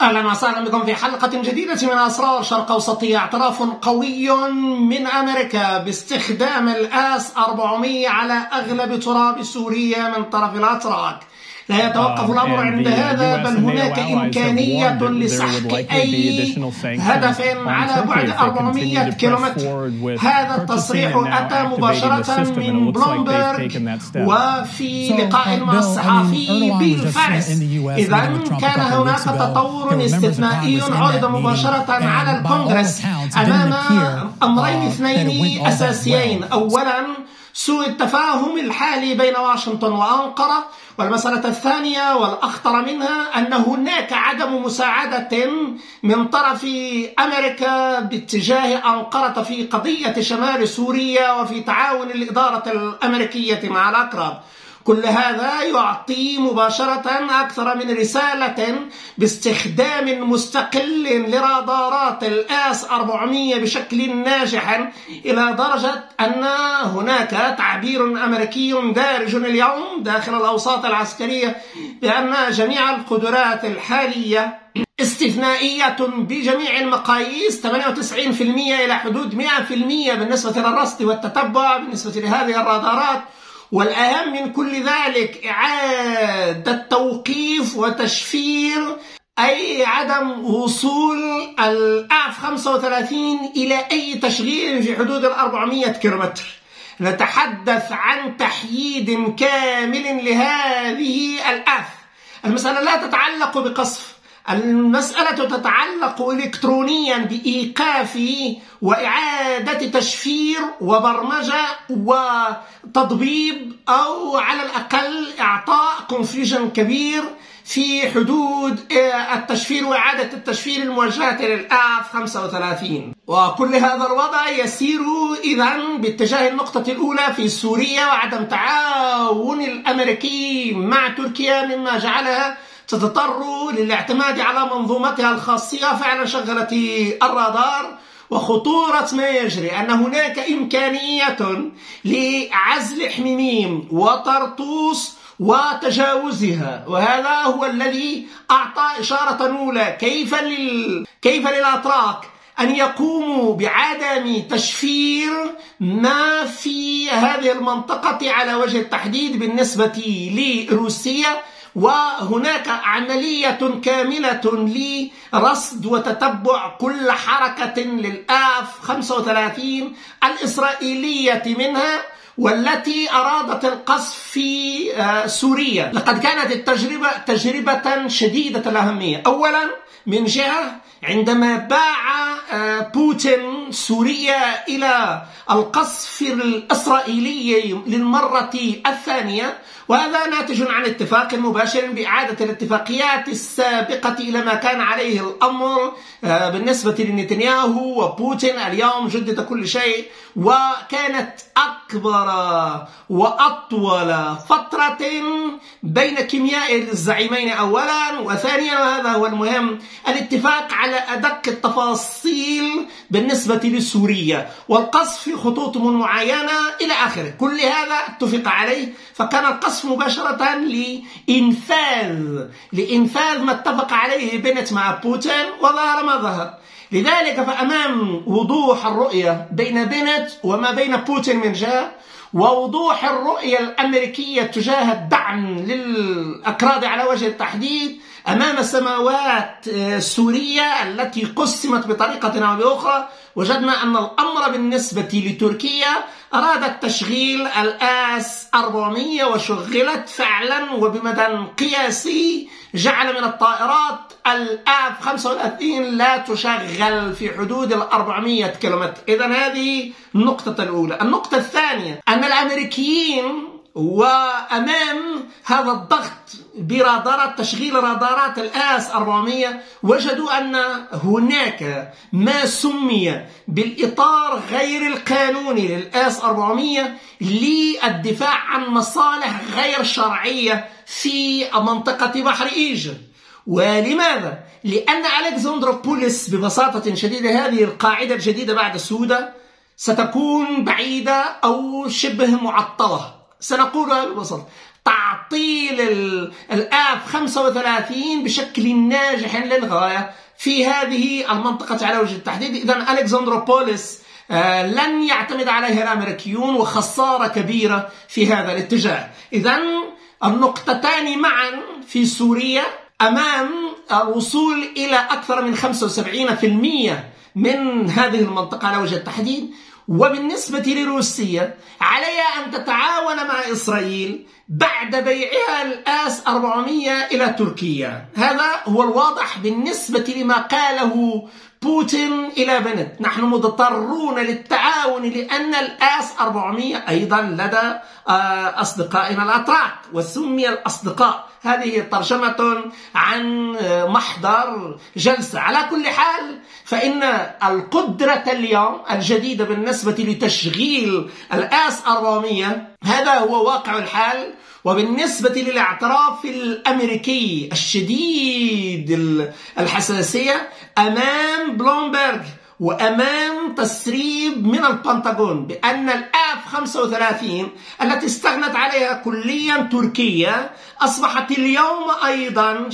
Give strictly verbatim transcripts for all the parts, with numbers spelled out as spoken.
أهلا وسهلا بكم في حلقة جديدة من أسرار شرق أوسطية. اعتراف قوي من أمريكا باستخدام الآس أربعمية على أغلب تراب سوريا من طرف الأتراك. لا يتوقف الأمر عند هذا، بل هناك إمكانية لسحق أي هدف على بعد أربعمية كيلومتر. هذا التصريح أتى مباشرة من بلومبرغ وفي لقاء مع الصحفي بيل فارس. إذا كان هناك تطور استثنائي عرض مباشرة على الكونغرس أمام أمرين اثنين أساسيين. أولا، سوء التفاهم الحالي بين واشنطن وأنقرة، والمسألة الثانية والأخطر منها أن هناك عدم مساعدة من طرف أمريكا باتجاه أنقرة في قضية شمال سوريا وفي تعاون الإدارة الأمريكية مع الأقرب. كل هذا يعطي مباشرة أكثر من رسالة باستخدام مستقل لرادارات الآس أربعمية بشكل ناجح، إلى درجة أن هناك تعبير أمريكي دارج اليوم داخل الأوساط العسكرية بأن جميع القدرات الحالية استثنائية بجميع المقاييس، ثمانية وتسعين بالمئة إلى حدود مئة بالمئة بالنسبة للرصد والتتبع بالنسبة لهذه الرادارات. والأهم من كل ذلك إعادة توقيف وتشفير أي عدم وصول الآف خمسة وثلاثين إلى أي تشغيل في حدود الأربعمية كيلومتر. نتحدث عن تحييد كامل لهذه الآف. المسألة لا تتعلق بقصف، المسألة تتعلق إلكترونيا بإيقاف وإعادة تشفير وبرمجة وتضبيب، أو على الأقل إعطاء كونفيوجن كبير في حدود التشفير وإعادة التشفير الموجهة للآف خمسة وثلاثين. وكل هذا الوضع يسير إذن باتجاه النقطة الأولى في سوريا وعدم تعاون الأمريكي مع تركيا، مما جعلها تضطر للاعتماد على منظومتها الخاصية. فعلا شغلت الرادار. وخطورة ما يجري أن هناك إمكانية لعزل حميميم وطرطوس وتجاوزها، وهذا هو الذي أعطى إشارة أولى كيف لل... كيف للأتراك أن يقوموا بعدم تشفير ما في هذه المنطقة على وجه التحديد بالنسبة لروسيا. وهناك عملية كاملة لرصد وتتبع كل حركة للآف خمسة وثلاثين الإسرائيلية منها، والتي أرادت القصف في سوريا. لقد كانت التجربة تجربة شديدة الأهمية. أولا، من جهة عندما باع بوتين سوريا إلى القصف الإسرائيلي للمرة الثانية، وهذا ناتج عن اتفاق مباشر بإعادة الاتفاقيات السابقة إلى ما كان عليه الأمر بالنسبة لنتنياهو وبوتين. اليوم جدد كل شيء، وكانت أكبر وأطول فترة بين كيمياء الزعيمين أولا، وثانيا وهذا هو المهم، الاتفاق على أدق التفاصيل بالنسبة لسوريا والقصف في خطوط معينة إلى آخره. كل هذا اتفق عليه، فكان القصف مباشرة لإنفاذ لإنفاذ ما اتفق عليه بنت مع بوتين، وظهر ما ظهر. لذلك فأمام وضوح الرؤية بين بنت وما بين بوتين من جهة، ووضوح الرؤية الأمريكية تجاه الدعم للأكراد على وجه التحديد، أمام سماوات سوريا التي قسمت بطريقة أو بأخرى، وجدنا أن الأمر بالنسبة لتركيا أرادت تشغيل الآس أربعمية، وشغلت فعلا وبمدى قياسي جعل من الطائرات الآف خمسة وثلاثين لا تشغل في حدود الأربعمية كيلومتر. إذن هذه النقطة الأولى. النقطة الثانية أن الأمريكيين وأمام هذا الضغط برادارات تشغيل رادارات الآس أربعمية وجدوا أن هناك ما سمي بالإطار غير القانوني للآس أربعمية للدفاع عن مصالح غير شرعية في منطقة بحر إيجل. ولماذا؟ لأن ألكسندروبوليس ببساطة شديدة، هذه القاعدة الجديدة بعد سودا ستكون بعيدة أو شبه معطلة، سنقولها ببساطة: تعطيل الآف خمسة وثلاثين بشكل ناجح للغاية في هذه المنطقة على وجه التحديد. إذن ألكسندروبوليس لن يعتمد عليها الأمريكيون، وخسارة كبيرة في هذا الاتجاه. إذن النقطتان معا في سوريا أمام الوصول إلى أكثر من خمسة وسبعين بالمئة من هذه المنطقة على وجه التحديد. وبالنسبة لروسيا عليها أن تتعاون مع إسرائيل بعد بيعها الآس أربعمئة إلى تركيا. هذا هو الواضح بالنسبة لما قاله بوتين إلى بنت: نحن مضطرون للتعاون لأن الآس أربعمئة أيضا لدى أصدقائنا الأتراك، وسمي الأصدقاء. هذه ترجمة عن محضر جلسة. على كل حال، فإن القدرة اليوم الجديدة بالنسبة لتشغيل الآس أربعمئة هذا هو واقع الحال. وبالنسبة للاعتراف الأمريكي الشديد الحساسية أمام بلومبرغ وأمام تسريب من البنتاغون بأن الآف خمسة وثلاثين التي استغنت عليها كليا تركيا أصبحت اليوم أيضا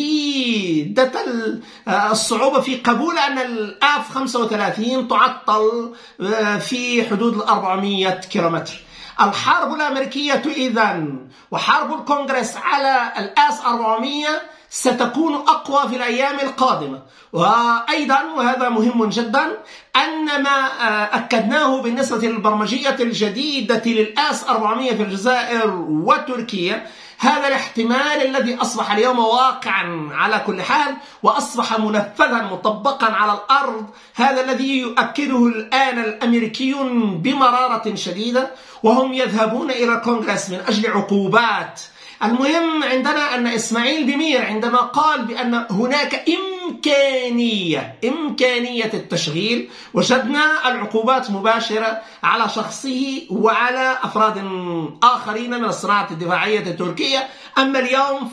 شديدة الصعوبة في قبول أن الآف خمسة وثلاثين تعطل في حدود الأربعمئة كيلومتر. الحرب الأمريكية إذن وحرب الكونغرس على الآس أربعمئة ستكون أقوى في الأيام القادمة. وأيضا، وهذا مهم جدا، أن ما أكدناه بالنسبة للبرمجية الجديدة للآس أربعمئة في الجزائر وتركيا، هذا الاحتمال الذي أصبح اليوم واقعا على كل حال وأصبح منفذا مطبقا على الأرض، هذا الذي يؤكده الآن الأمريكيون بمرارة شديدة، وهم يذهبون إلى الكونغرس من أجل عقوبات. المهم عندنا أن إسماعيل بمير عندما قال بأن هناك إمكانية إمكانية التشغيل، وجدنا العقوبات مباشرة على شخصه وعلى أفراد آخرين من الصناعة الدفاعية التركية. أما اليوم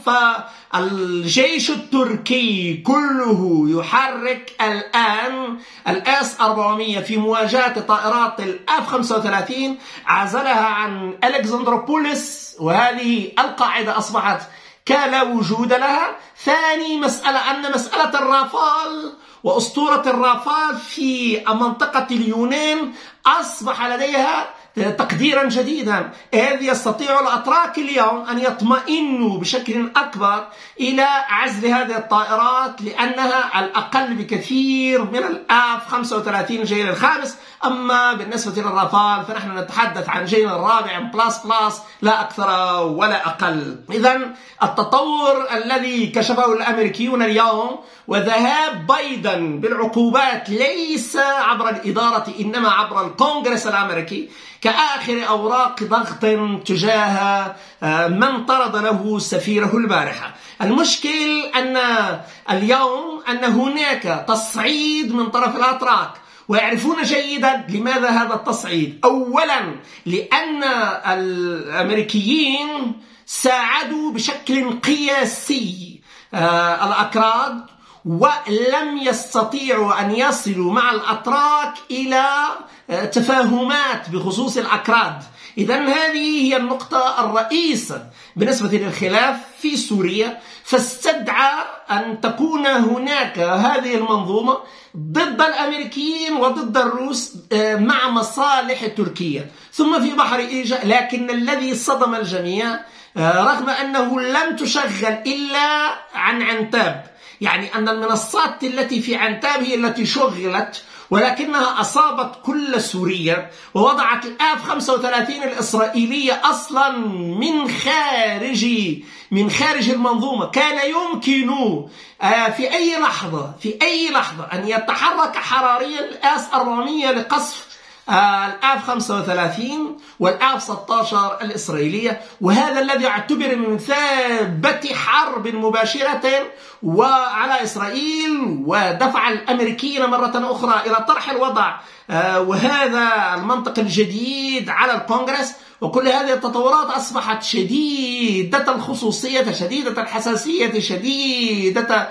فالجيش التركي كله يحرك الآن الآس أربعمئة في مواجهة طائرات الآف خمسة وثلاثين، عزلها عن ألكسندروبوليس، وهذه القاعدة أصبحت كلا وجود لها. ثاني مسألة أن مسألة الرافال وأسطورة الرافال في منطقة اليونان أصبح لديها تقديرا جديدا، إذ يستطيع الأتراك اليوم أن يطمئنوا بشكل أكبر إلى عزل هذه الطائرات لأنها الأقل بكثير من الآف خمسة وثلاثين الجيل الخامس. أما بالنسبة للرافال فنحن نتحدث عن جيل الرابع بلاس بلاس، لا أكثر ولا أقل. إذن التطور الذي كشفه الأمريكيون اليوم وذهاب بايدن بالعقوبات ليس عبر الإدارة إنما عبر الكونغرس الأمريكي كآخر أوراق ضغط تجاه من طرد له سفيره البارحة. المشكل أن اليوم أن هناك تصعيد من طرف الأتراك، ويعرفون جيدا لماذا هذا التصعيد. أولا لأن الأمريكيين ساعدوا بشكل قياسي الأكراد ولم يستطيعوا أن يصلوا مع الأتراك إلى تفاهمات بخصوص الأكراد. إذن هذه هي النقطة الرئيسة بالنسبة للخلاف في سوريا، فاستدعى أن تكون هناك هذه المنظومة ضد الأمريكيين وضد الروس مع مصالح تركيا. ثم في بحر إيجا، لكن الذي صدم الجميع رغم أنه لم تشغل إلا عن عنتاب، يعني أن المنصات التي في عنتاب هي التي شغلت، ولكنها أصابت كل سوريا ووضعت الآف خمسة وثلاثين الإسرائيلية أصلا من خارج من خارج المنظومة. كان يمكن في أي لحظة في أي لحظة أن يتحرك حراريا الآس أربعمئة لقصف الآف خمسة وثلاثين والآف ستة عشر الإسرائيلية، وهذا الذي اعتبر من مثابة حرب مباشرة وعلى إسرائيل، ودفع الأمريكيين مرة أخرى إلى طرح الوضع وهذا المنطق الجديد على الكونغرس. وكل هذه التطورات أصبحت شديدة الخصوصية، شديدة الحساسية، شديدة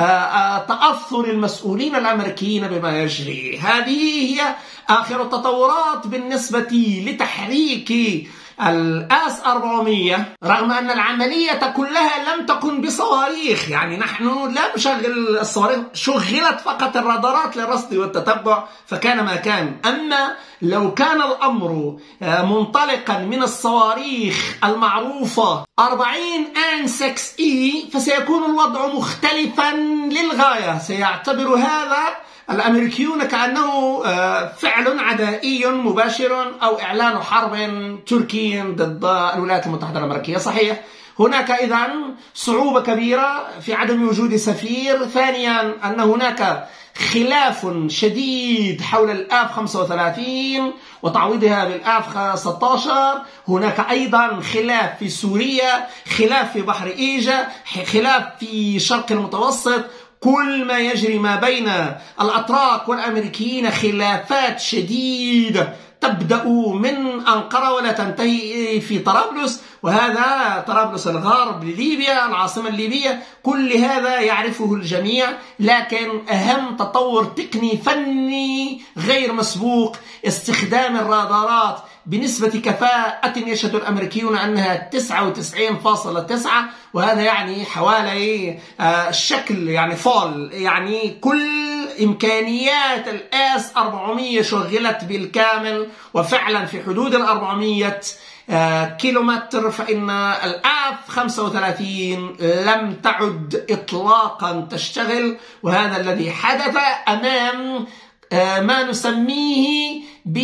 تأثر المسؤولين الأمريكيين بما يجري. هذه هي آخر التطورات بالنسبة لتحريك الآس أربعمية رغم أن العملية كلها لم تكن بصواريخ، يعني نحن لا نشغل الصواريخ، شغلت فقط الرادارات للرصد والتتبع فكان ما كان. أما لو كان الأمر منطلقا من الصواريخ المعروفة أربعين آن ستة إي فسيكون الوضع مختلفا للغاية. سيعتبر هذا الأمريكيون كأنه فعل عدائي مباشر أو إعلان حرب تركي ضد الولايات المتحدة الأمريكية. صحيح هناك إذن صعوبة كبيرة في عدم وجود سفير. ثانيا أن هناك خلاف شديد حول الآف خمسة وثلاثين وتعويضها بالآف ستة عشر. هناك أيضا خلاف في سوريا، خلاف في بحر إيجا، خلاف في شرق المتوسط. كل ما يجري ما بين الأتراك والأمريكيين خلافات شديدة تبدأ من أنقرة ولا تنتهي في طرابلس، وهذا طرابلس الغرب لليبيا العاصمة الليبية. كل هذا يعرفه الجميع، لكن أهم تطور تقني فني غير مسبوق استخدام الرادارات بنسبة كفاءة يشهد الأمريكيون أنها تسعة وتسعين فاصلة تسعة، وهذا يعني حوالي الشكل يعني فول، يعني كل إمكانيات الآس أربعمية شغلت بالكامل وفعلا في حدود الأربعمية كيلومتر. فإن الآف خمسة وثلاثين لم تعد إطلاقا تشتغل، وهذا الذي حدث أمام ما نسميه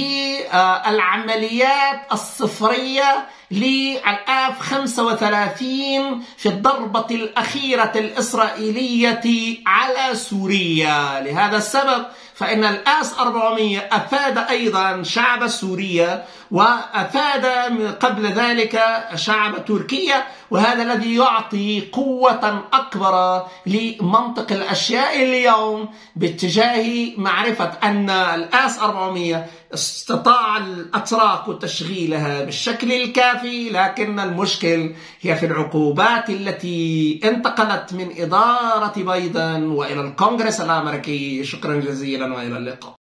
بالعمليات الصفرية للآف خمسة وثلاثين في الضربة الأخيرة الإسرائيلية على سوريا. لهذا السبب فإن الآس أربعمية أفاد أيضا شعب سوريا وأفاد قبل ذلك شعب تركيا، وهذا الذي يعطي قوة أكبر لمنطق الأشياء اليوم باتجاه معرفة أن الآس أربعمية استطاع الأتراك تشغيلها بالشكل الكافي، لكن المشكل هي في العقوبات التي انتقلت من إدارة بايدن وإلى الكونغرس الأمريكي. شكرا جزيلا وإلى اللقاء.